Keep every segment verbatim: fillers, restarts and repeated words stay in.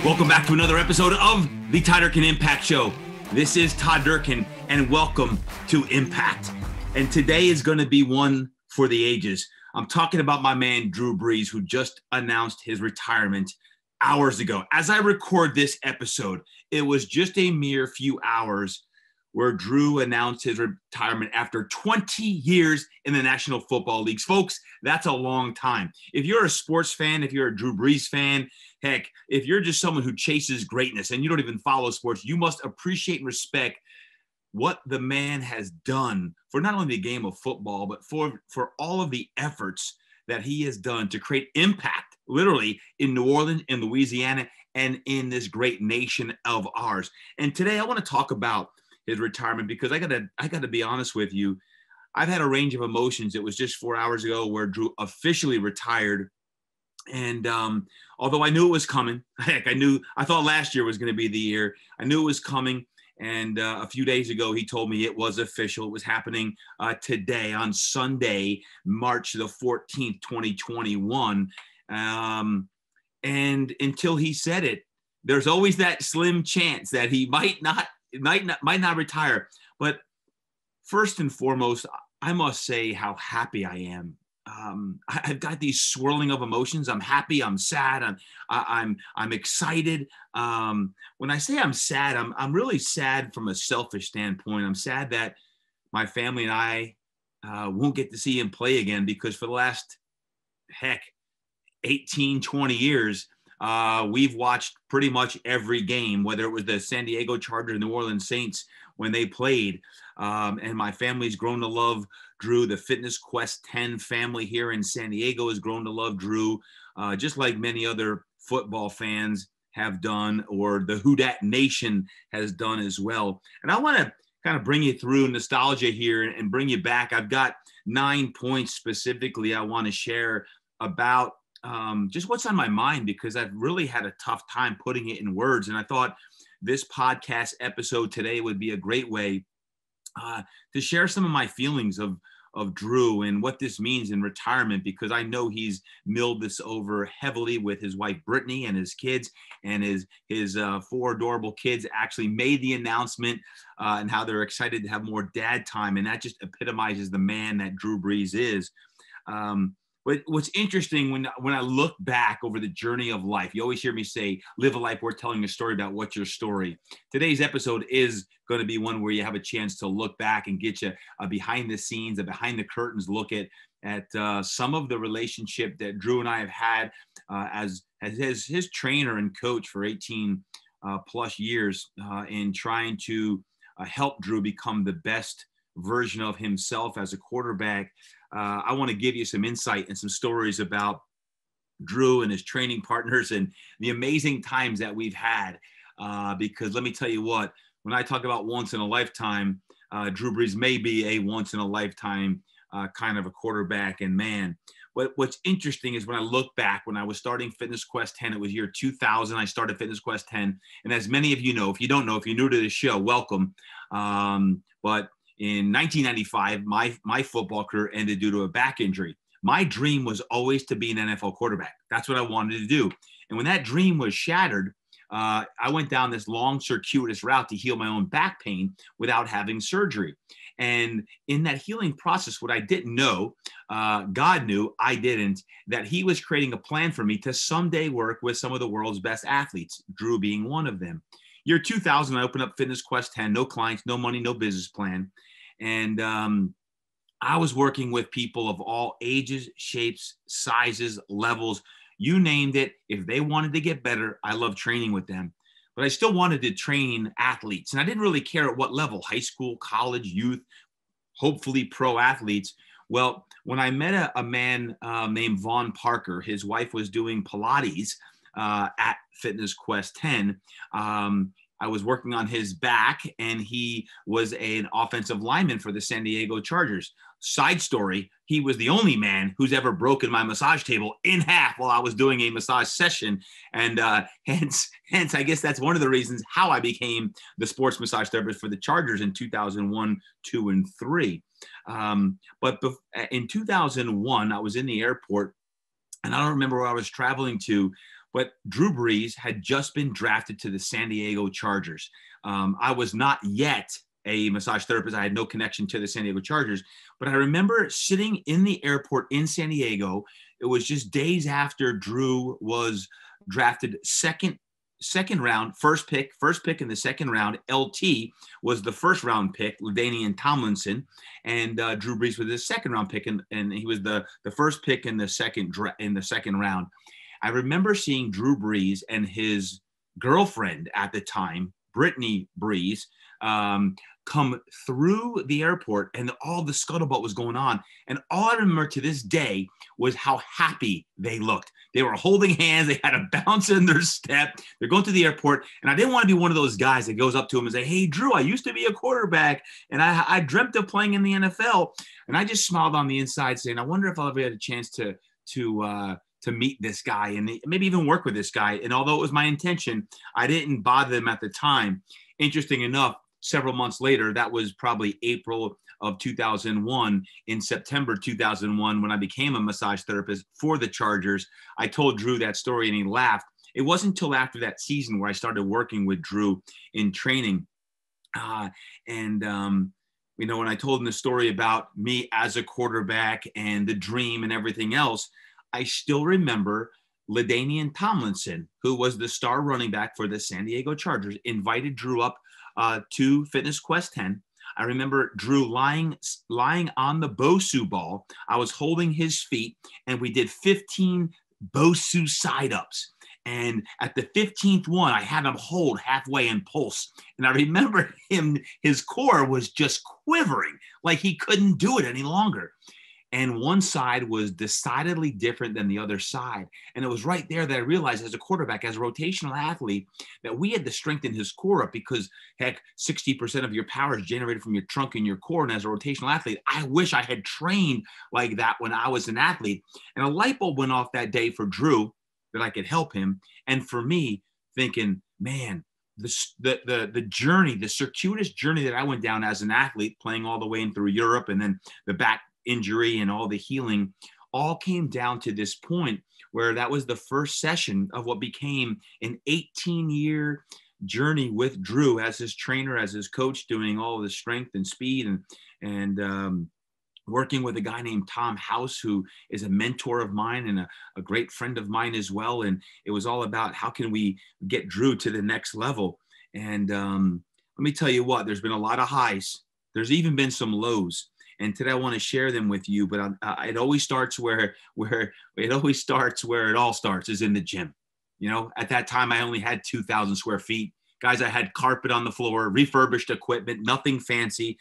Welcome back to another episode of the Todd Durkin Impact Show. This is Todd Durkin, and welcome to Impact. And today is going to be one for the ages. I'm talking about my man, Drew Brees, who just announced his retirement hours ago. As I record this episode, it was just a mere few hours where Drew announced his retirement after twenty years in the National Football Leagues. Folks, that's a long time. If you're a sports fan, if you're a Drew Brees fan, heck, if you're just someone who chases greatness and you don't even follow sports, you must appreciate and respect what the man has done for not only the game of football, but for, for all of the efforts that he has done to create impact, literally, in New Orleans, in Louisiana, and in this great nation of ours. And today I want to talk about his retirement because I gotta, I gotta be honest with you. I've had a range of emotions. It was just four hours ago where Drew officially retired. And um, although I knew it was coming, heck, I knew, I thought last year was going to be the year. I knew it was coming. And uh, a few days ago, he told me it was official. It was happening uh, today on Sunday, March the fourteenth, twenty twenty-one. Um, and until he said it, there's always that slim chance that he might not, might not, might not retire. But first and foremost, I must say how happy I am. Um, I, I've got these swirling of emotions. I'm happy. I'm sad. I'm, I, I'm, I'm excited. Um, when I say I'm sad, I'm, I'm really sad from a selfish standpoint. I'm sad that my family and I uh, won't get to see him play again because for the last, heck, eighteen, twenty years, uh, we've watched pretty much every game, whether it was the San Diego Chargers, New Orleans Saints when they played. Um, and my family's grown to love Drew. The Fitness Quest ten family here in San Diego has grown to love Drew, uh, just like many other football fans have done, or the Who Dat Nation has done as well. And I want to kind of bring you through nostalgia here and bring you back. I've got nine points specifically I want to share about um, just what's on my mind because I've really had a tough time putting it in words. And I thought this podcast episode today would be a great way uh, to share some of my feelings of of Drew and what this means in retirement, because I know he's milled this over heavily with his wife, Brittany, and his kids, and his, his uh, four adorable kids actually made the announcement uh, and how they're excited to have more dad time. And that just epitomizes the man that Drew Brees is. Um, But what's interesting when, when I look back over the journey of life, you always hear me say, live a life worth telling a story about what's your story. Today's episode is going to be one where you have a chance to look back and get you a behind the scenes, a behind the curtains look at, at uh, some of the relationship that Drew and I have had uh, as, as his, his trainer and coach for eighteen uh, plus years uh, in trying to uh, help Drew become the best version of himself as a quarterback. Uh, I want to give you some insight and some stories about Drew and his training partners and the amazing times that we've had. Uh, because let me tell you what, when I talk about once in a lifetime, uh, Drew Brees may be a once in a lifetime uh, kind of a quarterback and man. But what's interesting is when I look back, when I was starting Fitness Quest ten, it was year two thousand. I started Fitness Quest ten. And as many of you know, if you don't know, if you're new to the show, welcome. Um, but in nineteen ninety-five, my, my football career ended due to a back injury. My dream was always to be an N F L quarterback. That's what I wanted to do. And when that dream was shattered, uh, I went down this long circuitous route to heal my own back pain without having surgery. And in that healing process, what I didn't know, uh, God knew, I didn't, that he was creating a plan for me to someday work with some of the world's best athletes, Drew being one of them. Year two thousand, I opened up Fitness Quest ten, no clients, no money, no business plan. And um, I was working with people of all ages, shapes, sizes, levels, you named it. If they wanted to get better, I love training with them. But I still wanted to train athletes. And I didn't really care at what level, high school, college, youth, hopefully pro athletes. Well, when I met a, a man uh, named Vaughn Parker, his wife was doing Pilates uh, at Fitness Quest ten. Um, I was working on his back, and he was an offensive lineman for the San Diego Chargers. Side story, he was the only man who's ever broken my massage table in half while I was doing a massage session. And uh, hence, hence, I guess that's one of the reasons how I became the sports massage therapist for the Chargers in two thousand one, two, and three. Um, but bef- in two thousand one, I was in the airport, and I don't remember where I was traveling to, but Drew Brees had just been drafted to the San Diego Chargers. Um, I was not yet a massage therapist. I had no connection to the San Diego Chargers, but I remember sitting in the airport in San Diego. It was just days after Drew was drafted second second round, first pick, first pick in the second round. L T was the first round pick, LaDainian Tomlinson, and uh, Drew Brees was the second round pick, and, and he was the, the first pick in the second dra- in the second round. I remember seeing Drew Brees and his girlfriend at the time, Brittany Brees, um, come through the airport, and all the scuttlebutt was going on. And all I remember to this day was how happy they looked. They were holding hands. They had a bounce in their step. They're going to the airport. And I didn't want to be one of those guys that goes up to him and say, "Hey, Drew, I used to be a quarterback, and I, I dreamt of playing in the N F L." And I just smiled on the inside saying, I wonder if I'll ever get a chance to, to, uh, to meet this guy and maybe even work with this guy. And although it was my intention, I didn't bother them at the time. Interesting enough, several months later, that was probably April of two thousand one, in September two thousand one, when I became a massage therapist for the Chargers, I told Drew that story and he laughed. It wasn't until after that season where I started working with Drew in training. Uh, and, um, you know, when I told him the story about me as a quarterback and the dream and everything else, I still remember LaDainian Tomlinson, who was the star running back for the San Diego Chargers, invited Drew up uh, to Fitness Quest ten. I remember Drew lying lying on the Bosu ball. I was holding his feet, and we did fifteen Bosu side-ups. And at the fifteenth one, I had him hold halfway and pulse. And I remember him, his core was just quivering, like he couldn't do it any longer. And one side was decidedly different than the other side. And it was right there that I realized as a quarterback, as a rotational athlete, that we had to strengthen his core up because, heck, sixty percent of your power is generated from your trunk and your core. And as a rotational athlete, I wish I had trained like that when I was an athlete. And a light bulb went off that day for Drew that I could help him. And for me, thinking, man, the, the, the, the journey, the circuitous journey that I went down as an athlete, playing all the way in through Europe and then the back injury and all the healing, all came down to this point where that was the first session of what became an eighteen year journey with Drew as his trainer, as his coach, doing all the strength and speed and, and, um, working with a guy named Tom House, who is a mentor of mine and a, a great friend of mine as well. And it was all about how can we get Drew to the next level. And um, let me tell you what, there's been a lot of highs. There's even been some lows. And today I want to share them with you, but uh, it always starts where, where it always starts where it all starts is in the gym. You know, at that time, I only had two thousand square feet. Guys, I had carpet on the floor, refurbished equipment, nothing fancy.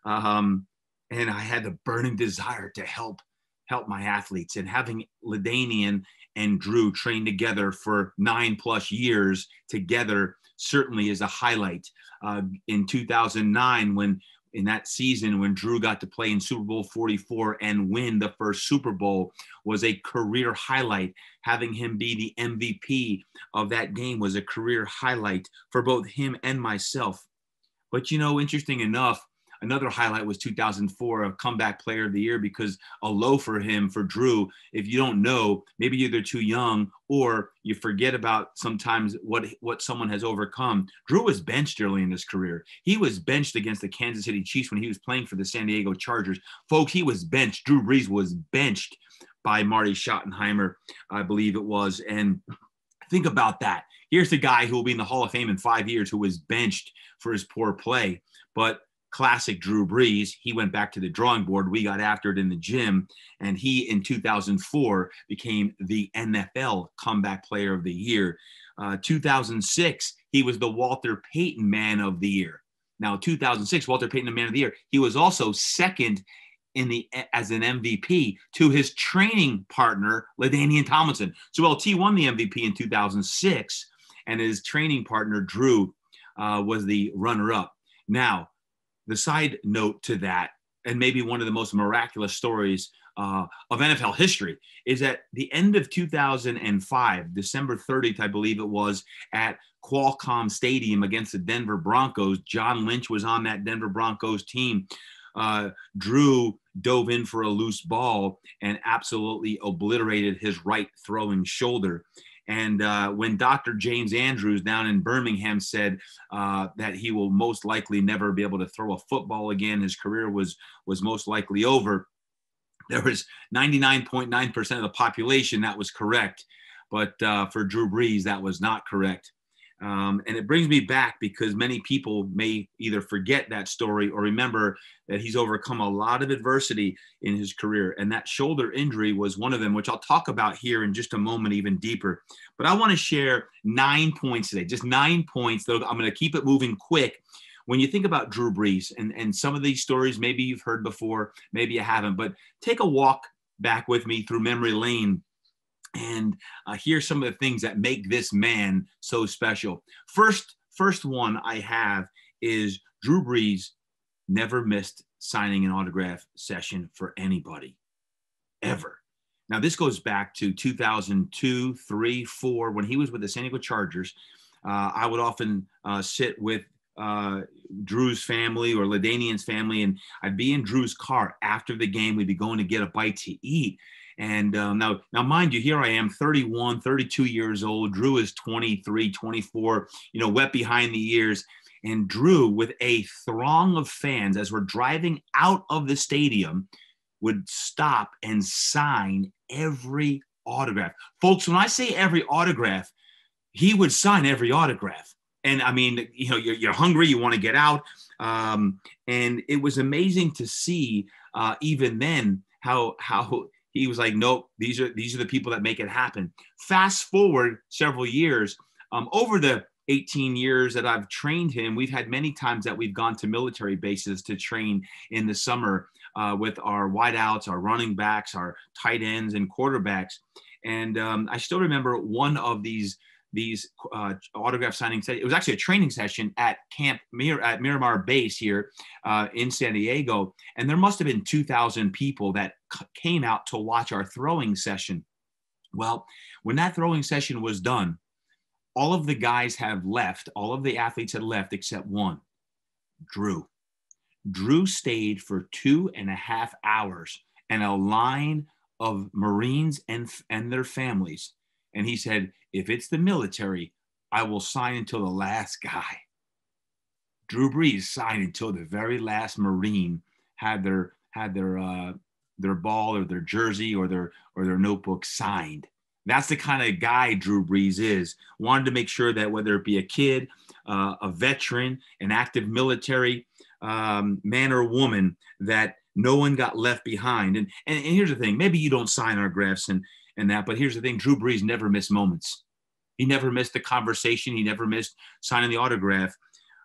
Um, and I had the burning desire to help, help my athletes. And having LaDainian and Drew train together for nine plus years together certainly is a highlight. Uh, in two thousand nine, when in that season when Drew got to play in Super Bowl forty-four and win the first Super Bowl was a career highlight. Having him be the M V P of that game was a career highlight for both him and myself. But, you know, interesting enough, another highlight was two thousand four, a comeback player of the year, because a low for him, for Drew, if you don't know, maybe you're either too young or you forget about sometimes what, what someone has overcome. Drew was benched early in his career. He was benched against the Kansas City Chiefs when he was playing for the San Diego Chargers. Folks, he was benched. Drew Brees was benched by Marty Schottenheimer, I believe it was. And think about that. Here's the guy who will be in the Hall of Fame in five years who was benched for his poor play. But classic Drew Brees, he went back to the drawing board. We got after it in the gym, and he in two thousand four became the N F L comeback player of the year. Uh, two thousand six, he was the Walter Payton Man of the Year. Now, two thousand six, Walter Payton, the Man of the Year. He was also second in the as an M V P to his training partner, LaDainian Tomlinson. So L T won the M V P in two thousand six, and his training partner, Drew, uh, was the runner-up. Now, the side note to that, and maybe one of the most miraculous stories uh, of N F L history, is at the end of two thousand five, December thirtieth, I believe it was, at Qualcomm Stadium against the Denver Broncos. John Lynch was on that Denver Broncos team. Uh, Drew dove in for a loose ball and absolutely obliterated his right throwing shoulder. And uh, when Doctor James Andrews down in Birmingham said uh, that he will most likely never be able to throw a football again, his career was was most likely over. There was ninety-nine point nine percent of the population that was correct. But uh, for Drew Brees, that was not correct. Um, and it brings me back because many people may either forget that story or remember that he's overcome a lot of adversity in his career. And that shoulder injury was one of them, which I'll talk about here in just a moment, even deeper. But I want to share nine points today, just nine points. Though I'm going to keep it moving quick. When you think about Drew Brees and, and some of these stories, maybe you've heard before, maybe you haven't, but take a walk back with me through memory lane and uh, here's some of the things that make this man so special. First, first one I have is Drew Brees never missed signing an autograph session for anybody, ever. Now, this goes back to two thousand two, three, four, when he was with the San Diego Chargers. Uh, I would often uh, sit with uh, Drew's family or LaDainian's family, and I'd be in Drew's car after the game. We'd be going to get a bite to eat. And um, now, now, mind you, here I am, thirty-one, thirty-two years old. Drew is twenty-three, twenty-four, you know, wet behind the ears. And Drew, with a throng of fans, as we're driving out of the stadium, would stop and sign every autograph. Folks, when I say every autograph, he would sign every autograph. And I mean, you know, you're, you're hungry, you want to get out. Um, and it was amazing to see uh, even then how, how, he was like, nope, these are these are the people that make it happen. Fast forward several years, um, over the eighteen years that I've trained him, we've had many times that we've gone to military bases to train in the summer uh, with our wideouts, our running backs, our tight ends, and quarterbacks. And um, I still remember one of these these uh, autograph signings. It was actually a training session at Camp Mir- at Miramar Base here uh, in San Diego. And there must have been two thousand people that c- came out to watch our throwing session. Well, when that throwing session was done, all of the guys have left. All of the athletes had left except one, Drew. Drew stayed for two and a half hours and a line of Marines and, and their families. And he said, if it's the military, I will sign until the last guy. Drew Brees signed until the very last Marine had their had their uh, their ball or their jersey or their or their notebook signed. That's the kind of guy Drew Brees is. Wanted to make sure that whether it be a kid, uh, a veteran, an active military um, man or woman, that no one got left behind. And, and and here's the thing: maybe you don't sign autographs and and that, but here's the thing: Drew Brees never missed moments. He never missed the conversation. He never missed signing the autograph.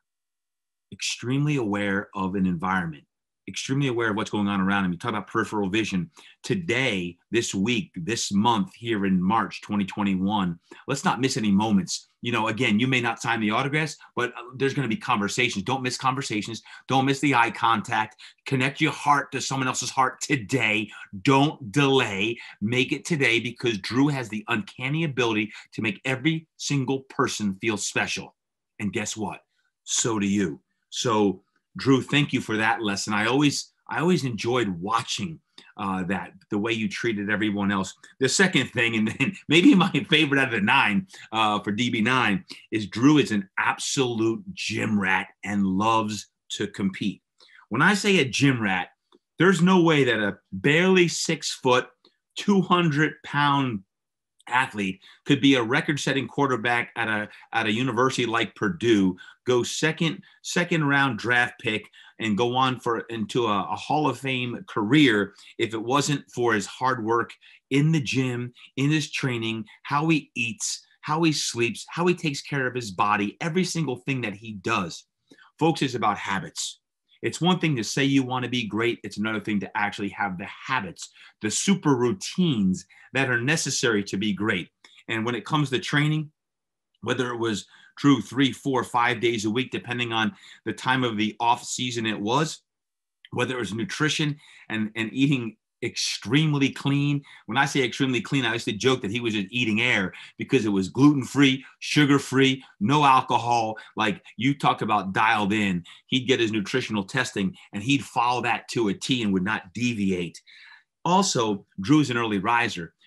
Extremely aware of an environment. Extremely aware of what's going on around him. You talk about peripheral vision. Today, this week, this month, here in March twenty twenty-one, let's not miss any moments. You know, again, you may not sign the autographs, but there's going to be conversations. Don't miss conversations. Don't miss the eye contact. Connect your heart to someone else's heart today. Don't delay. Make it today, because Drew has the uncanny ability to make every single person feel special. And guess what? So do you. So, Drew, thank you for that lesson. I always, I always enjoyed watching uh, that, the way you treated everyone else. The second thing, and then maybe my favorite out of the nine uh, for D B nine, is Drew is an absolute gym rat and loves to compete. When I say a gym rat, there's no way that a barely six foot, two hundred pound athlete could be a record-setting quarterback at a at a university like Purdue, go second second round draft pick, and go on for into a, a Hall of Fame career if it wasn't for his hard work in the gym, in his training, how he eats, how he sleeps, how he takes care of his body, every single thing that he does. Folks, it's about habits. It's one thing to say you want to be great. It's another thing to actually have the habits, the super routines that are necessary to be great. And when it comes to training, whether it was Drew three, four, five days a week, depending on the time of the off season it was, whether it was nutrition and, and eating extremely clean. When I say extremely clean, I used to joke that he was just eating air, because it was gluten-free, sugar-free, no alcohol. Like, you talk about dialed in. He'd get his nutritional testing and he'd follow that to a T and would not deviate. Also, Drew's an early riser.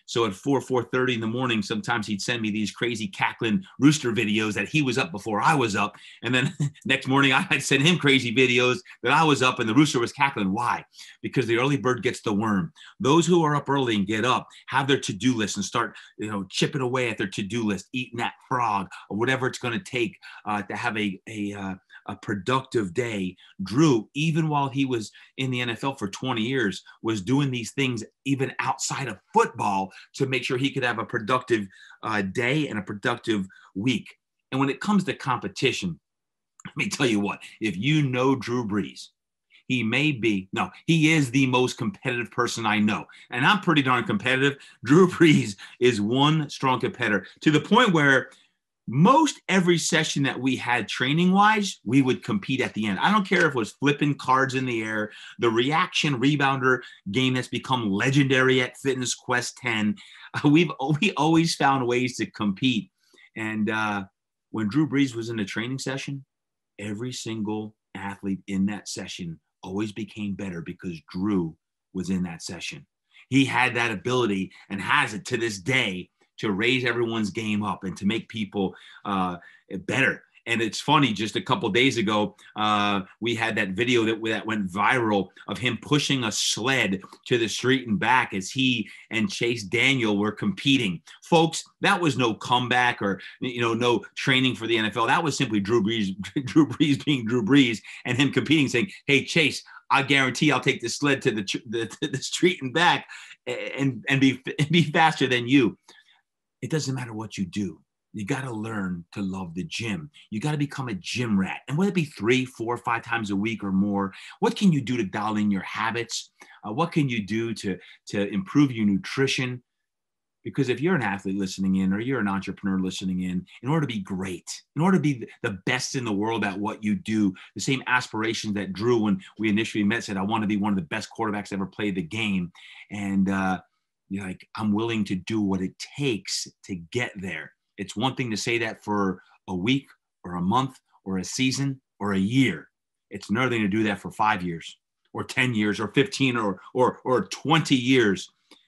So at four, four thirty in the morning, sometimes he'd send me these crazy cackling rooster videos that he was up before I was up. And then next morning, I'd send him crazy videos that I was up and the rooster was cackling. Why? Because the early bird gets the worm. Those who are up early and get up have their to-do list and start, you know, chipping away at their to-do list, eating that frog or whatever it's going to take uh, to have a, a, uh, a productive day. Drew, even while he was in the N F L for twenty years, was doing these things even outside of football to make sure he could have a productive uh, day and a productive week. And when it comes to competition, let me tell you what, if you know Drew Brees, he may be, no, he is the most competitive person I know. And I'm pretty darn competitive. Drew Brees is one strong competitor to the point where most every session that we had training-wise, we would compete at the end. I don't care if it was flipping cards in the air, the reaction rebounder game that's become legendary at Fitness Quest ten. Uh, we've we always found ways to compete. And uh, when Drew Brees was in a training session, every single athlete in that session always became better because Drew was in that session. He had that ability and has it to this day to raise everyone's game up and to make people uh, better. And it's funny, just a couple of days ago, uh, we had that video that, that went viral of him pushing a sled to the street and back as he and Chase Daniel were competing. Folks, that was no comeback or, you know, no training for the N F L. That was simply Drew Brees, Drew Brees being Drew Brees and him competing, saying, hey, Chase, I guarantee I'll take the sled to the, the, to the street and back and, and, be, and be faster than you. It doesn't matter what you do. You got to learn to love the gym. You got to become a gym rat. And whether it be three, four, five times a week or more, what can you do to dial in your habits? Uh, what can you do to, to improve your nutrition? Because if you're an athlete listening in or you're an entrepreneur listening in, in order to be great, in order to be the best in the world at what you do, the same aspirations that Drew, when we initially met, said, I want to be one of the best quarterbacks to ever play the game. And, uh, You're like, I'm willing to do what it takes to get there. It's one thing to say that for a week or a month or a season or a year. It's another thing to do that for five years or ten years or fifteen or or or twenty years.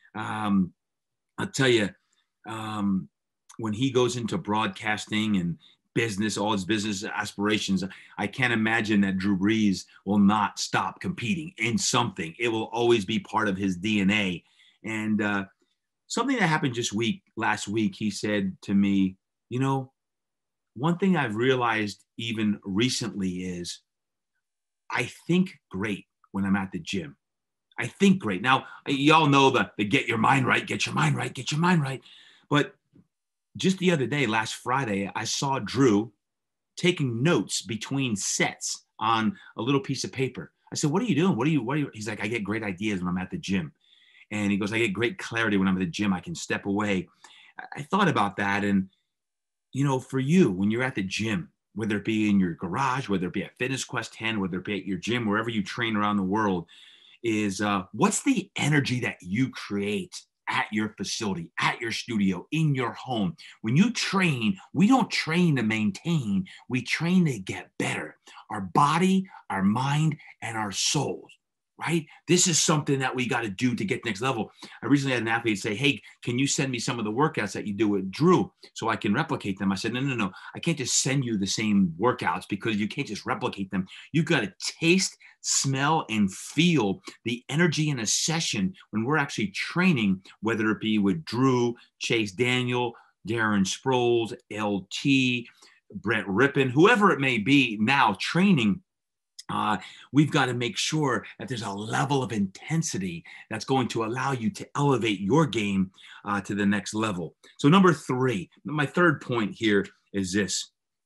Um, I'll tell you, um, when he goes into broadcasting and business, all his business aspirations, I can't imagine that Drew Brees will not stop competing in something. It will always be part of his D N A. And uh, something that happened just week last week, he said to me, you know, one thing I've realized even recently is I think great when I'm at the gym. I think great. Now, y'all know the, the get your mind right, get your mind right, get your mind right. But just the other day, last Friday, I saw Drew taking notes between sets on a little piece of paper. I said, what are you doing? What are you, what are you? He's like, I get great ideas when I'm at the gym. And he goes, I get great clarity when I'm at the gym. I can step away. I thought about that. And, you know, for you, when you're at the gym, whether it be in your garage, whether it be at Fitness Quest ten, whether it be at your gym, wherever you train around the world, is uh, what's the energy that you create at your facility, at your studio, in your home? When you train, we don't train to maintain. We train to get better. Our body, our mind, and our souls. Right? This is something that we got to do to get next level. I recently had an athlete say, hey, can you send me some of the workouts that you do with Drew so I can replicate them? I said, no, no, no. I can't just send you the same workouts because you can't just replicate them. You got to taste, smell, and feel the energy in a session when we're actually training, whether it be with Drew, Chase Daniel, Darren Sproles, L T, Brett Rippon, whoever it may be now training. Uh, we've got to make sure that there's a level of intensity that's going to allow you to elevate your game uh, to the next level. So number three, my third point here is this.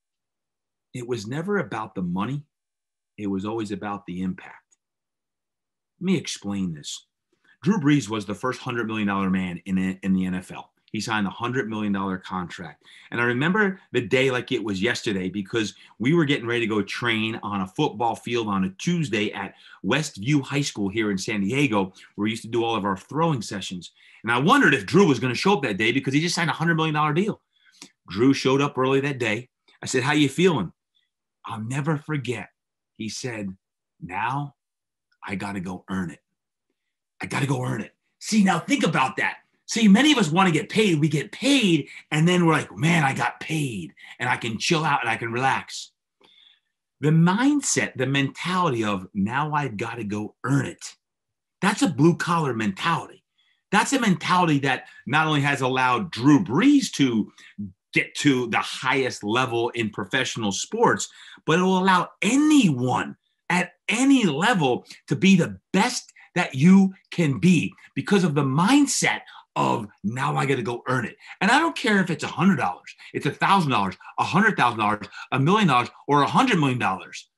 It was never about the money. It was always about the impact. Let me explain this. Drew Brees was the first one hundred million dollars man in, in the N F L. He signed a one hundred million dollars contract. And I remember the day like it was yesterday because we were getting ready to go train on a football field on a Tuesday at Westview High School here in San Diego, where we used to do all of our throwing sessions. And I wondered if Drew was going to show up that day because he just signed a one hundred million dollars deal. Drew showed up early that day. I said, how you feeling? I'll never forget. He said, now I got to go earn it. I got to go earn it. See, now think about that. See, many of us want to get paid. We get paid, and then we're like, man, I got paid, and I can chill out and I can relax. The mindset, the mentality of now I've got to go earn it. That's a blue collar mentality. That's a mentality that not only has allowed Drew Brees to get to the highest level in professional sports, but it will allow anyone at any level to be the best that you can be because of the mindset of now I got to go earn it. And I don't care if it's one hundred dollars, it's one thousand dollars, one hundred thousand dollars, a million dollars, or one hundred million dollars.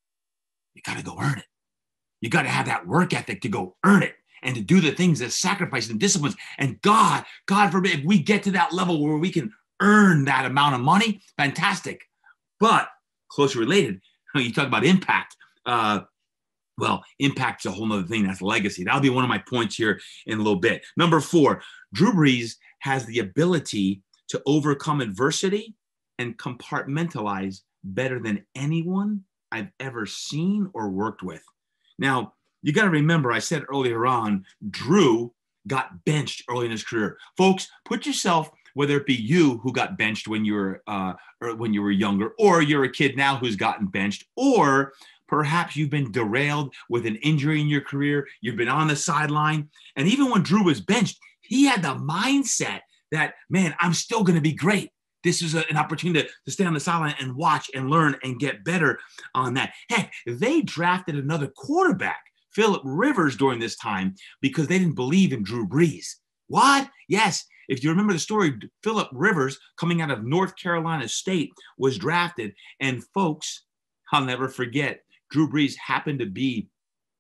You got to go earn it. You got to have that work ethic to go earn it and to do the things, the sacrifices and disciplines. And God, God forbid, if we get to that level where we can earn that amount of money, fantastic. But closely related, you talk about impact. Uh, well, impact's a whole nother thing. That's legacy. That'll be one of my points here in a little bit. Number four, Drew Brees has the ability to overcome adversity and compartmentalize better than anyone I've ever seen or worked with. Now, you got to remember, I said earlier on, Drew got benched early in his career. Folks, put yourself, whether it be you who got benched when you were uh, or when you were younger, or you're a kid now who's gotten benched, or perhaps you've been derailed with an injury in your career. You've been on the sideline. And even when Drew was benched, he had the mindset that, man, I'm still going to be great. This is a, an opportunity to, to stay on the sideline and watch and learn and get better on that. Heck, they drafted another quarterback, Philip Rivers, during this time because they didn't believe in Drew Brees. What? Yes. If you remember the story, Philip Rivers, coming out of North Carolina State, was drafted. And folks, I'll never forget, Drew Brees happened to be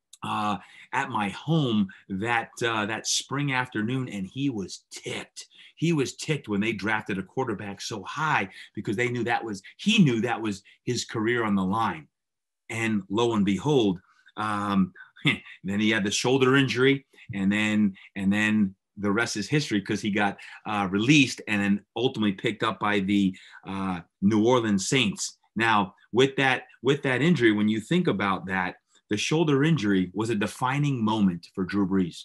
uh, at my home that uh, that spring afternoon, and he was ticked. He was ticked when they drafted a quarterback so high because they knew that was he knew that was his career on the line. And lo and behold, um, then he had the shoulder injury, and then and then the rest is history because he got uh, released and then ultimately picked up by the uh, New Orleans Saints. Now, with that with that injury, when you think about that, the shoulder injury was a defining moment for Drew Brees.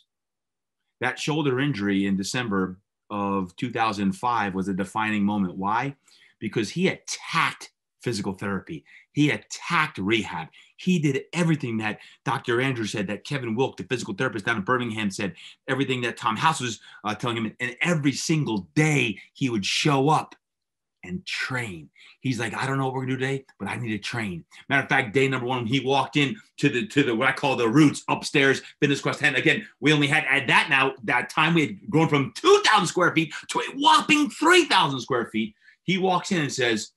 That shoulder injury in December of two thousand five was a defining moment. Why? Because he attacked physical therapy. He attacked rehab. He did everything that Doctor Andrews said, that Kevin Wilk, the physical therapist down in Birmingham, said, everything that Tom House was uh, telling him. And every single day he would show up and train. He's like, I don't know what we're gonna do today, but I need to train. Matter of fact, day number one, he walked in to the to the what I call the roots upstairs, Fitness Quest. And again, we only had at that now that time we had grown from two thousand square feet to a whopping three thousand square feet. He walks in and says,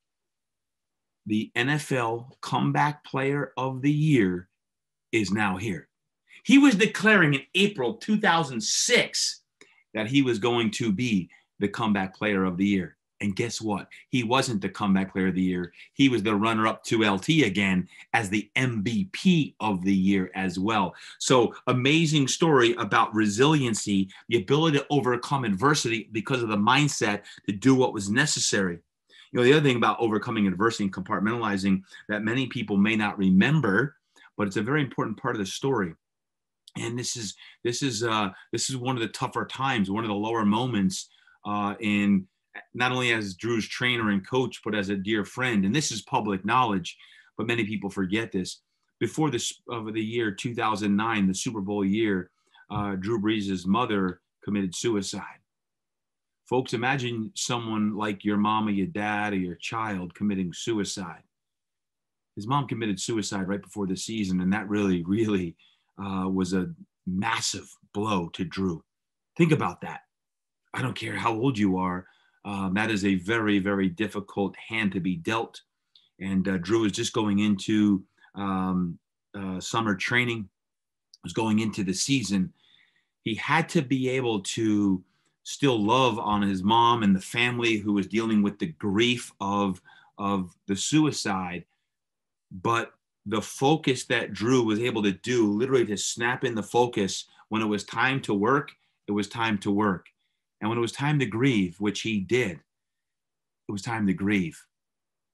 the N F L Comeback Player of the Year is now here. He was declaring in April two thousand six that he was going to be the Comeback Player of the Year. And guess what? He wasn't the Comeback Player of the Year. He was the runner-up to L T again as the M V P of the year as well. So amazing story about resiliency, the ability to overcome adversity because of the mindset to do what was necessary. You know, the other thing about overcoming adversity and compartmentalizing that many people may not remember, but it's a very important part of the story. And this is this is uh, this is one of the tougher times, one of the lower moments uh, in not only as Drew's trainer and coach, but as a dear friend. And this is public knowledge, but many people forget this. Before this of the year two thousand nine, the Super Bowl year, uh, Drew Brees' mother committed suicide. Folks, imagine someone like your mom or your dad or your child committing suicide. His mom committed suicide right before the season, and that really, really uh, was a massive blow to Drew. Think about that. I don't care how old you are. Um, that is a very, very difficult hand to be dealt. And uh, Drew is just going into um, uh, summer training, was going into the season. He had to be able to still love on his mom and the family who was dealing with the grief of, of the suicide. But the focus that Drew was able to do, literally to snap in the focus when it was time to work, it was time to work. And when it was time to grieve, which he did, it was time to grieve.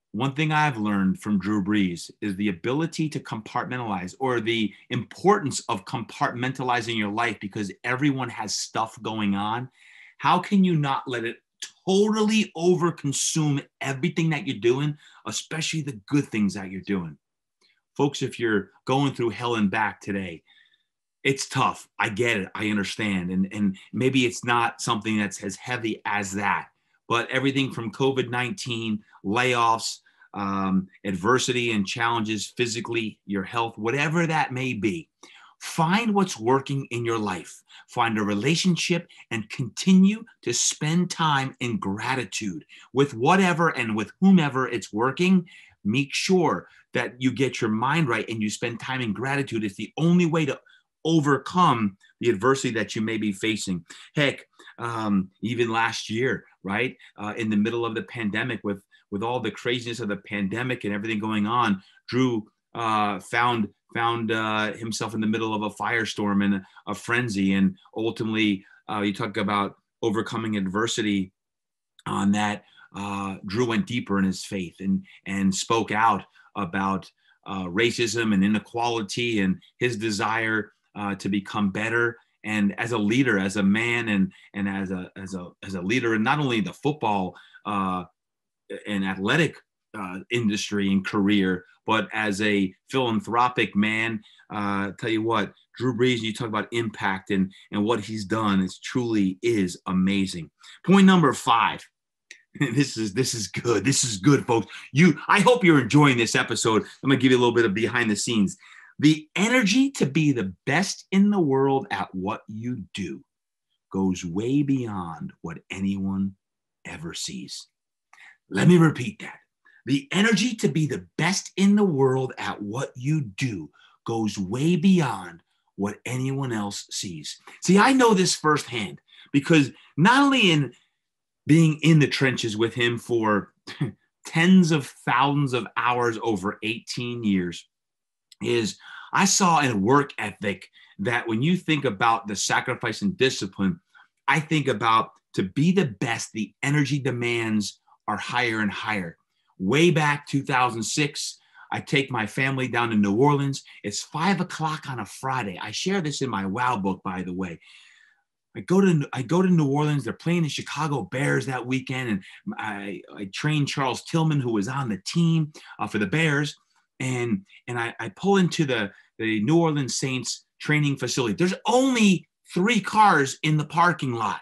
one thing I've learned from Drew Brees is the ability to compartmentalize, or the importance of compartmentalizing your life, because everyone has stuff going on. How can you not let it totally overconsume everything that you're doing, especially the good things that you're doing? Folks, if you're going through hell and back today, it's tough. I get it. I understand. And, and maybe it's not something that's as heavy as that. But everything from COVID nineteen, layoffs, um, adversity and challenges, physically, your health, whatever that may be, find what's working in your life. Find a relationship and continue to spend time in gratitude with whatever and with whomever it's working. Make sure that you get your mind right and you spend time in gratitude. It's the only way to overcome the adversity that you may be facing. Heck, um, even last year, right, uh, in the middle of the pandemic, with with all the craziness of the pandemic and everything going on, Drew uh, found found uh, himself in the middle of a firestorm and a, a frenzy, and ultimately, uh, you talk about overcoming adversity. On that, uh, Drew went deeper in his faith and and spoke out about uh, racism and inequality and his desire Uh, to become better, and as a leader, as a man, and and as a as a as a leader in not only the football uh, and athletic uh, industry and career, but as a philanthropic man. Uh, tell you what, Drew Brees, you talk about impact and and what he's done, it truly is amazing. Point number five. This is this is good. This is good, folks. You, I hope you're enjoying this episode. I'm gonna give you a little bit of behind the scenes. The energy to be the best in the world at what you do goes way beyond what anyone ever sees. Let me repeat that. The energy to be the best in the world at what you do goes way beyond what anyone else sees. See, I know this firsthand, because not only in being in the trenches with him for tens of thousands of hours over eighteen years, is I saw a work ethic that when you think about the sacrifice and discipline, I think about, to be the best, the energy demands are higher and higher. Way back two thousand six, I take my family down to New Orleans. It's five o'clock on a Friday. I share this in my Wow book, by the way. I go to I go to New Orleans. They're playing the Chicago Bears that weekend, and I, I trained Charles Tillman, who was on the team uh, for the Bears. And and I, I pull into the, the New Orleans Saints training facility. There's only three cars in the parking lot.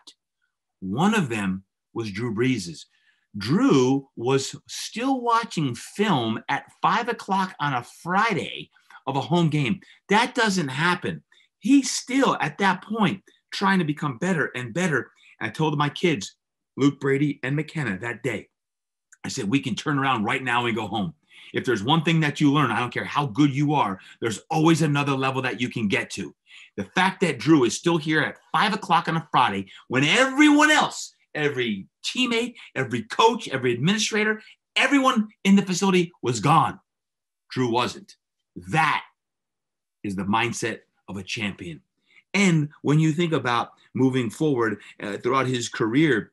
One of them was Drew Brees's. Drew was still watching film at five o'clock on a Friday of a home game. That doesn't happen. He's still, at that point, trying to become better and better. I told my kids, Luke, Brady, and McKenna, that day, I said, we can turn around right now and go home. If there's one thing that you learn, I don't care how good you are, there's always another level that you can get to. The fact that Drew is still here at five o'clock on a Friday, when everyone else, every teammate, every coach, every administrator, everyone in the facility was gone, Drew wasn't. That is the mindset of a champion. And when you think about moving forward uh, throughout his career,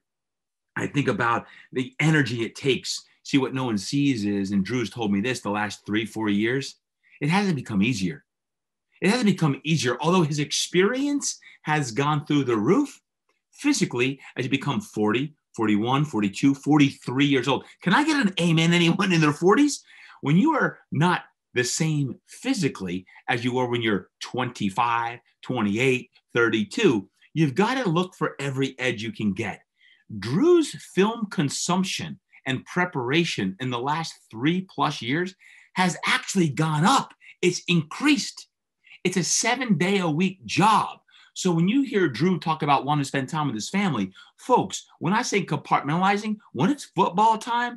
I think about the energy it takes. See, what no one sees is, and Drew's told me this the last three, four years, it hasn't become easier. It hasn't become easier, although his experience has gone through the roof physically as you become forty, forty-one, forty-two, forty-three years old. Can I get an amen, anyone in their forties? When you are not the same physically as you were when you're twenty-five, twenty-eight, thirty-two, you've got to look for every edge you can get. Drew's film consumption and preparation in the last three plus years has actually gone up. It's increased. It's a seven day a week job. So when you hear Drew talk about wanting to spend time with his family, folks, when I say compartmentalizing, when it's football time,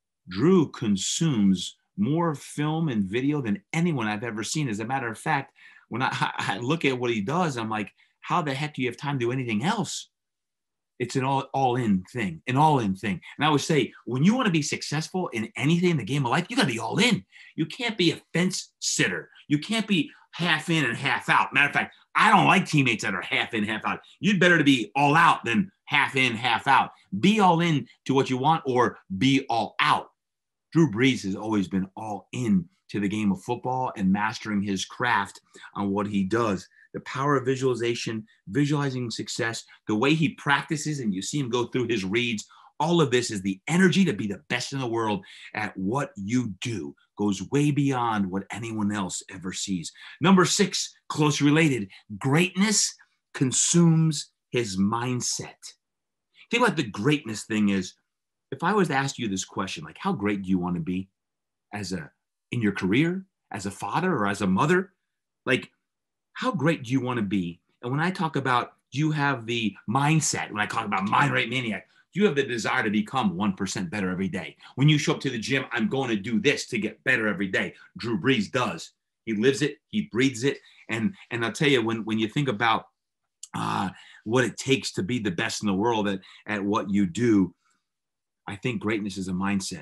Drew consumes more film and video than anyone I've ever seen. As a matter of fact, when I, I look at what he does, I'm like, how the heck do you have time to do anything else? It's an all, all-in thing, an all-in thing. And I would say, when you want to be successful in anything in the game of life, you got to be all in. You can't be a fence sitter. You can't be half in and half out. Matter of fact, I don't like teammates that are half in, half out. You'd better to be all out than half in, half out. Be all in to what you want, or be all out. Drew Brees has always been all in to the game of football and mastering his craft on what he does. The power of visualization, visualizing success, the way he practices, and you see him go through his reads. All of this is the energy to be the best in the world at what you do. Goes way beyond what anyone else ever sees. Number six, closely related, greatness consumes his mindset. Think about the greatness thing is, if I was to ask you this question, like how great do you want to be as a, in your career, as a father or as a mother? Like, how great do you want to be? And when I talk about, do you have the mindset, when I talk about mind rate maniac, do you have the desire to become one percent better every day? When you show up to the gym, I'm going to do this to get better every day. Drew Brees does. He lives it. He breathes it. And, and I'll tell you, when, when you think about uh, what it takes to be the best in the world at, at what you do, I think greatness is a mindset.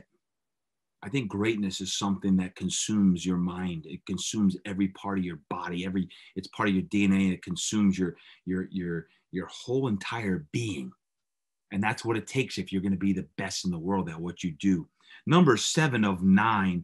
I think greatness is something that consumes your mind. It consumes every part of your body. Every it's part of your D N A. It consumes your your your your whole entire being. And that's what it takes if you're going to be the best in the world at what you do. Number seven of nine,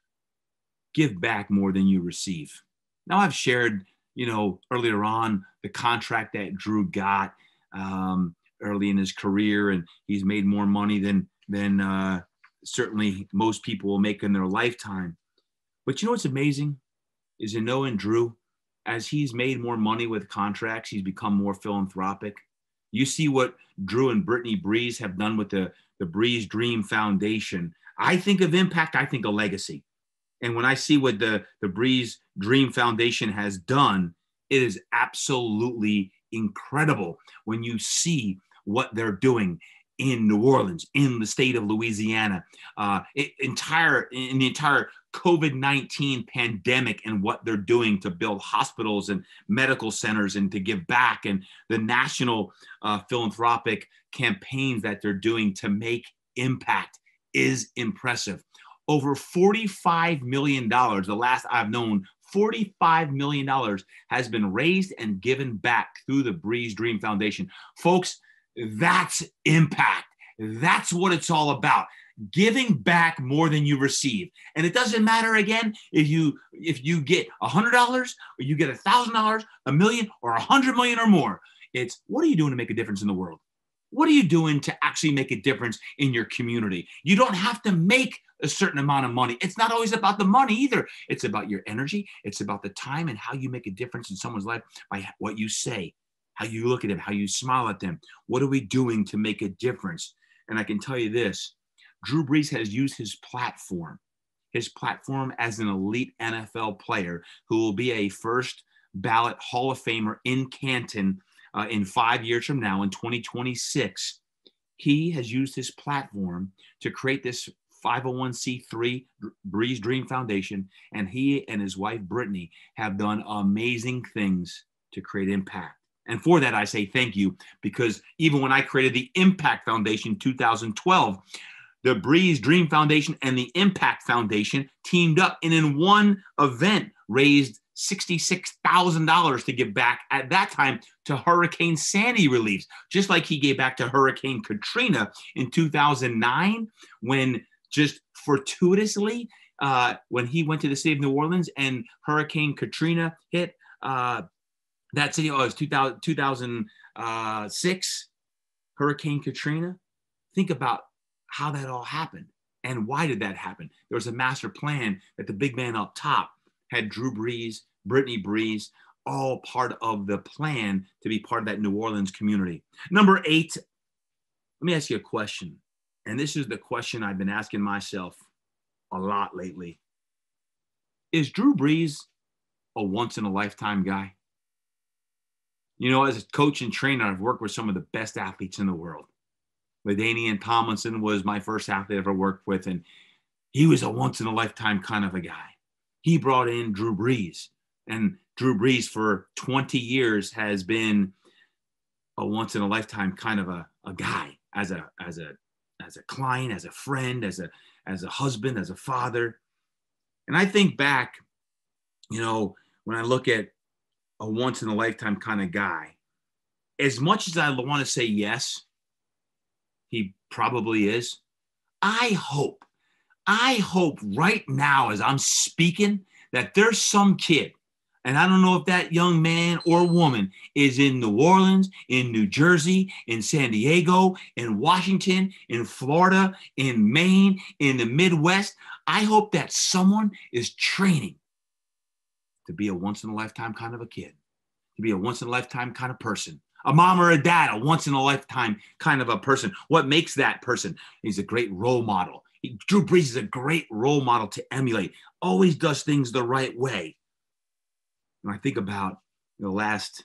give back more than you receive. Now, I've shared, you know, earlier on the contract that Drew got um, early in his career, and he's made more money than than uh, certainly most people will make in their lifetime. But you know what's amazing is, you know, in Drew, as he's made more money with contracts, he's become more philanthropic. You see what Drew and Brittany Brees have done with the, the Brees Dream Foundation. I think of impact, I think of legacy. And when I see what the, the Brees Dream Foundation has done, it is absolutely incredible when you see what they're doing in New Orleans, in the state of Louisiana, uh, it, entire in the entire COVID nineteen pandemic, and what they're doing to build hospitals and medical centers and to give back, and the national uh, philanthropic campaigns that they're doing to make impact is impressive. Over forty-five million dollars, the last I've known, forty-five million dollars has been raised and given back through the Brees Dream Foundation. Folks, that's impact. That's what it's all about. Giving back more than you receive. And it doesn't matter, again, if you if you get one hundred dollars or you get one thousand dollars, a million, or one hundred million or more. It's, what are you doing to make a difference in the world? What are you doing to actually make a difference in your community? You don't have to make a certain amount of money. It's not always about the money either. It's about your energy. It's about the time and how you make a difference in someone's life by what you say, how you look at them, how you smile at them. What are we doing to make a difference? And I can tell you this, Drew Brees has used his platform, his platform as an elite N F L player who will be a first ballot Hall of Famer in Canton uh, in five years from now, in twenty twenty-six. He has used his platform to create this five oh one c three Brees Dream Foundation, and he and his wife, Brittany, have done amazing things to create impact. And for that, I say thank you, because even when I created the Impact Foundation in two thousand twelve, the Brees Dream Foundation and the Impact Foundation teamed up and in one event raised sixty-six thousand dollars to give back at that time to Hurricane Sandy reliefs, just like he gave back to Hurricane Katrina in two thousand nine, when just fortuitously, uh, when he went to the city of New Orleans and Hurricane Katrina hit uh, that city. Oh, it was two thousand six, Hurricane Katrina. Think about how that all happened and why did that happen. There was a master plan that the big man up top had Drew Brees, Brittany Brees, all part of the plan to be part of that New Orleans community. Number eight, let me ask you a question. And this is the question I've been asking myself a lot lately. Is Drew Brees a once-in-a-lifetime guy? You know, as a coach and trainer, I've worked with some of the best athletes in the world. LaDainian Tomlinson was my first athlete I ever worked with, and he was a once-in-a-lifetime kind of a guy. He brought in Drew Brees, and Drew Brees for twenty years has been a once-in-a-lifetime kind of a, a guy, as a as a as a client, as a friend, as a as a husband, as a father. And I think back, you know, when I look at a once-in-a-lifetime kind of guy, as much as I want to say yes, he probably is, I hope, I hope right now as I'm speaking that there's some kid, and I don't know if that young man or woman is in New Orleans, in New Jersey, in San Diego, in Washington, in Florida, in Maine, in the Midwest. I hope that someone is training to be a once-in-a-lifetime kind of a kid, to be a once-in-a-lifetime kind of person. A mom or a dad, a once-in-a-lifetime kind of a person. What makes that person? He's a great role model. He, Drew Brees is a great role model to emulate. Always does things the right way. When I think about the last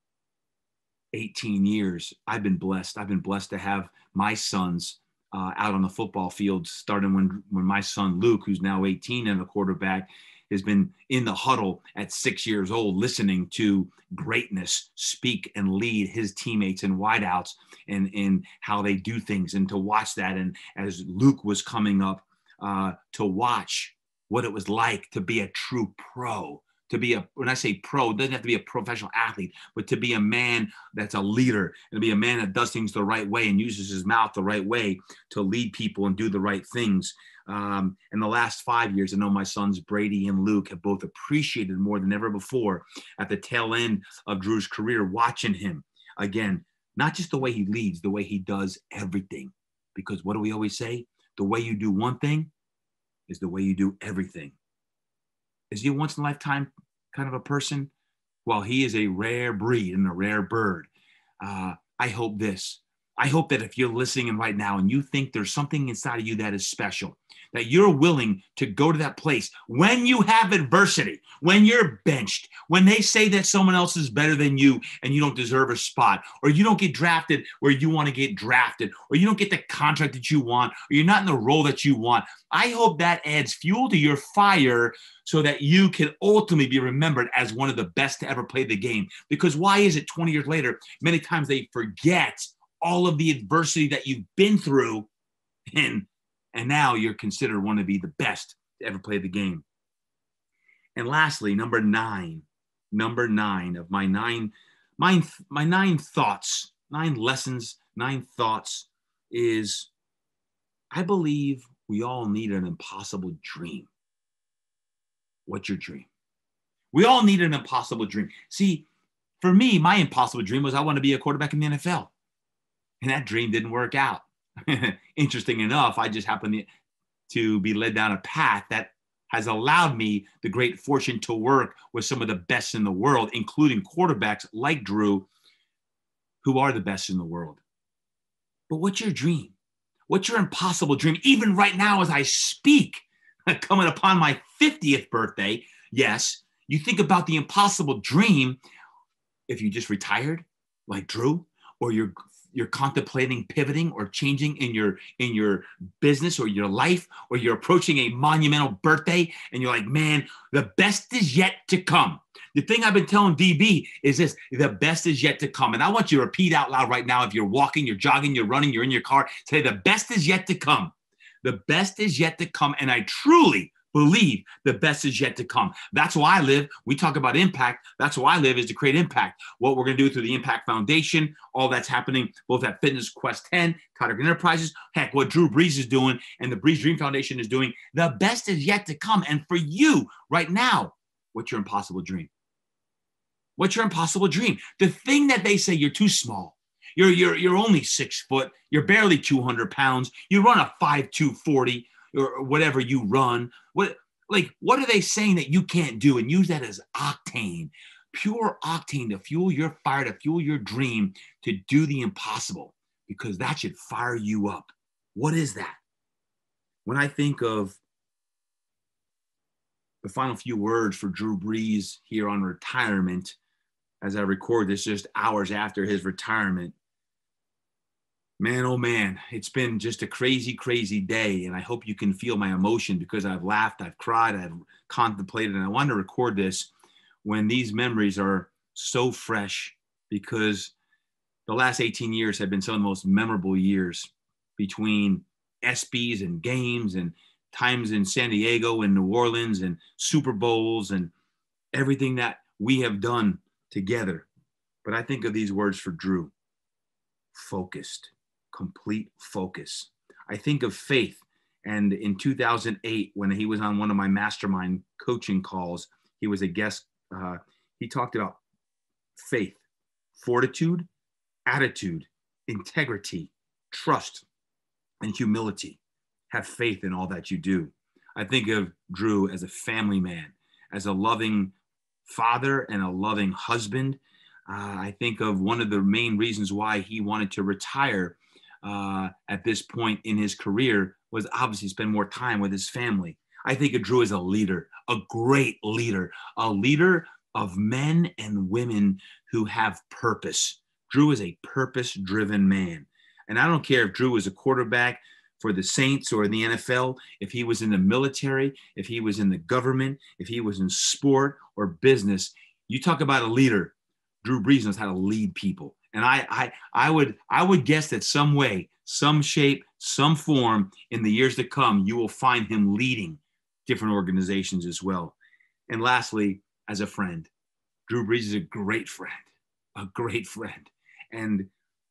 eighteen years, I've been blessed. I've been blessed to have my sons uh, out on the football field, starting when, when my son Luke, who's now eighteen and a quarterback, has been in the huddle at six years old, listening to greatness speak and lead his teammates and wideouts and, and how they do things, and to watch that. And as Luke was coming up, uh, to watch what it was like to be a true pro, to be a, when I say pro, it doesn't have to be a professional athlete, but to be a man that's a leader, and to be a man that does things the right way and uses his mouth the right way to lead people and do the right things. Um, in the last five years, I know my sons Brady and Luke have both appreciated more than ever before at the tail end of Drew's career, watching him again, not just the way he leads, the way he does everything. Because what do we always say? The way you do one thing is the way you do everything. Is he a once in a lifetime kind of a person? Well, he is a rare breed and a rare bird. Uh, I hope this. I hope that if you're listening right now and you think there's something inside of you that is special, that you're willing to go to that place when you have adversity, when you're benched, when they say that someone else is better than you and you don't deserve a spot, or you don't get drafted where you want to get drafted, or you don't get the contract that you want, or you're not in the role that you want. I hope that adds fuel to your fire so that you can ultimately be remembered as one of the best to ever play the game. Because why is it twenty years later, many times they forget all of the adversity that you've been through, and and now you're considered one to be the best to ever play the game. And lastly, number nine, number nine of my nine, my, my nine thoughts, nine lessons, nine thoughts is, I believe we all need an impossible dream. What's your dream? We all need an impossible dream. See, for me, my impossible dream was I want to be a quarterback in the N F L. And that dream didn't work out. Interesting enough, I just happened to be led down a path that has allowed me the great fortune to work with some of the best in the world, including quarterbacks like Drew, who are the best in the world. But what's your dream? What's your impossible dream? Even right now as I speak, coming upon my fiftieth birthday, yes, you think about the impossible dream. If you just retired like Drew, or you're you're contemplating pivoting or changing in your in your business or your life, or you're approaching a monumental birthday and you're like, man, the best is yet to come. The thing I've been telling D B is this: the best is yet to come. And I want you to repeat out loud right now. If you're walking, you're jogging, you're running, you're in your car, say, the best is yet to come. The best is yet to come. And I truly believe the best is yet to come. That's why I live. We talk about impact. That's why I live, is to create impact. What we're going to do through the Impact Foundation, all that's happening both at Fitness Quest ten, Todd Enterprises, heck, what Drew Brees is doing and the Brees Dream Foundation is doing. The best is yet to come. And for you right now, what's your impossible dream? What's your impossible dream? The thing that they say you're too small. You're, you're, you're only six foot. You're barely two hundred pounds. You run a five two forty. Or whatever you run. What, like, what are they saying that you can't do? And use that as octane, pure octane to fuel your fire, to fuel your dream, to do the impossible, because that should fire you up. What is that? When I think of the final few words for Drew Brees here on retirement, as I record this just hours after his retirement, man, oh man, it's been just a crazy, crazy day. And I hope you can feel my emotion, because I've laughed, I've cried, I've contemplated, and I want to record this when these memories are so fresh, because the last eighteen years have been some of the most memorable years, between S Bs and games and times in San Diego and New Orleans and Super Bowls and everything that we have done together. But I think of these words for Drew: focused. Complete focus. I think of faith And in two thousand eight, when he was on one of my mastermind coaching calls, he was a guest. Uh, he talked about faith, fortitude, attitude, integrity, trust, and humility. Have faith in all that you do. I think of Drew as a family man, as a loving father and a loving husband. Uh, I think of one of the main reasons why he wanted to retire uh, at this point in his career was obviously spend more time with his family. I think of Drew as a leader, a great leader, a leader of men and women who have purpose. Drew is a purpose-driven man. And I don't care if Drew was a quarterback for the Saints or in the N F L, if he was in the military, if he was in the government, if he was in sport or business. You talk about a leader. Drew Brees knows how to lead people. And I, I, I would, I would guess that some way, some shape, some form in the years to come, you will find him leading different organizations as well. And lastly, as a friend, Drew Brees is a great friend, a great friend. And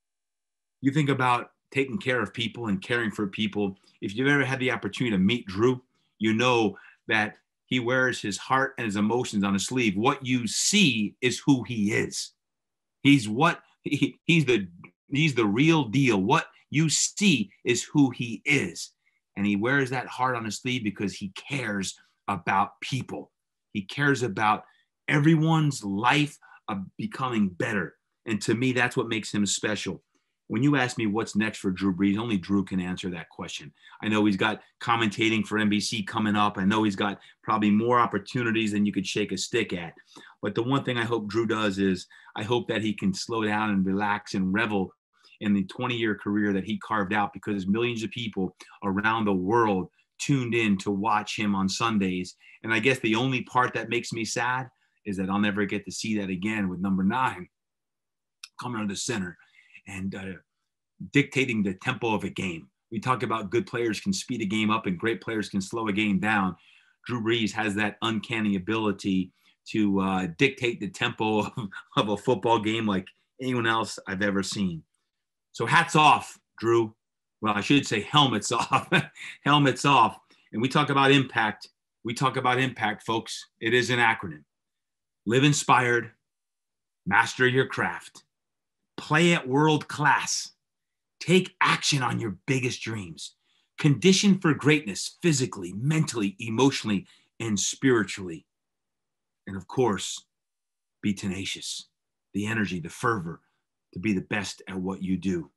you think about taking care of people and caring for people. If you've ever had the opportunity to meet Drew, you know that he wears his heart and his emotions on his sleeve. What you see is who he is. He's what he, he's the he's the real deal. What you see is who he is. And he wears that heart on his sleeve because he cares about people. He cares about everyone's life of becoming better. And to me, that's what makes him special. When you ask me what's next for Drew Brees, only Drew can answer that question. I know he's got commentating for N B C coming up. I know he's got probably more opportunities than you could shake a stick at. But the one thing I hope Drew does is I hope that he can slow down and relax and revel in the twenty-year career that he carved out, because millions of people around the world tuned in to watch him on Sundays. And I guess the only part that makes me sad is that I'll never get to see that again with number nine coming under the center and uh, dictating the tempo of a game. We talk about good players can speed a game up and great players can slow a game down. Drew Brees has that uncanny ability to uh, dictate the tempo of, of a football game like anyone else I've ever seen. So hats off, Drew. Well, I should say helmets off. Helmets off. And we talk about impact. We talk about impact, folks. It is an acronym. Live inspired. Master your craft. Play at world class. Take action on your biggest dreams. Condition for greatness physically, mentally, emotionally, and spiritually. And of course, be tenacious. The energy, the fervor to be the best at what you do.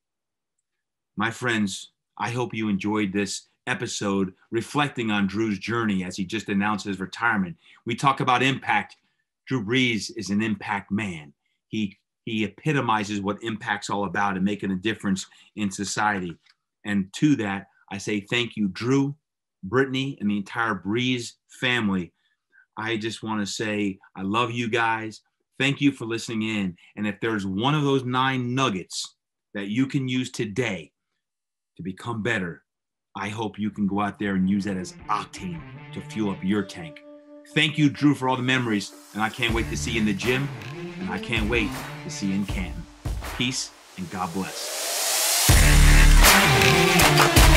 My friends, I hope you enjoyed this episode reflecting on Drew's journey as he just announced his retirement. We talk about impact. Drew Brees is an impact man. He He epitomizes what impact's all about and making a difference in society. And to that, I say thank you, Drew, Brittany, and the entire Brees family. I just want to say I love you guys. Thank you for listening in. And if there's one of those nine nuggets that you can use today to become better, I hope you can go out there and use that as octane to fuel up your tank. Thank you, Drew, for all the memories. And I can't wait to see you in the gym. And I can't wait to see you in Canton. Peace and God bless.